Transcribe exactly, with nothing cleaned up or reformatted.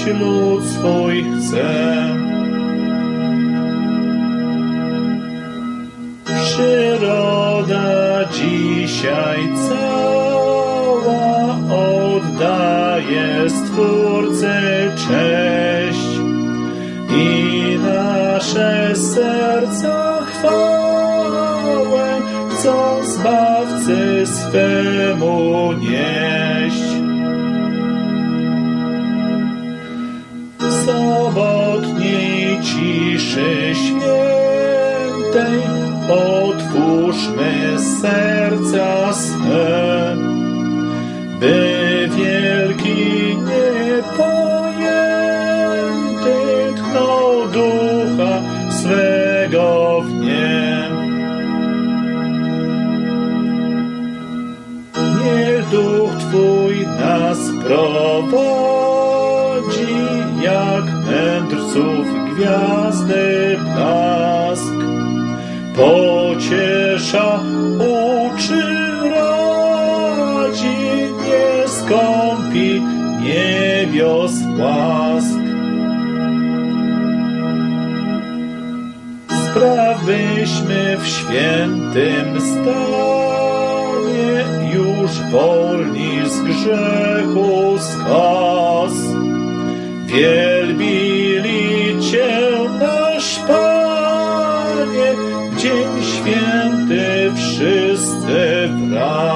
zbawić lud swój chce. Przyroda dzisiaj cała oddaje Stwórcy cześć i nasze serca chwałę chcą Zbawcy swemu nieść. W sobotniej ciszy świętej otwórzmy serca swe, by wielki niepojęty tchnął ducha swego w nie. Niech duch Twój nas prowadzi, jak mędrców gwiazdy blask. Pociesza, uczy, radzi, nie skąpi niebios łask. Spraw, byśmy w świętym stanie już wolni z grzechu skaz, wielbili Cię, nasz Panie, w dzień święty wszyscy wraz.